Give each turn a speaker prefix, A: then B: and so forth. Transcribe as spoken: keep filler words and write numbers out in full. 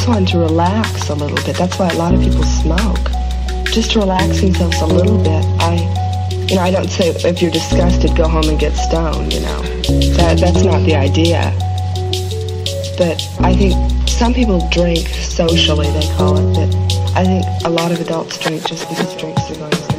A: just want to relax a little bit. That's why a lot of people smoke. Just to relax themselves a little bit. I, you know, I don't say if you're disgusted, go home and get stoned, you know. That, that's not the idea. But I think some people drink socially, they call it, but I think a lot of adults drink just because drinks are going to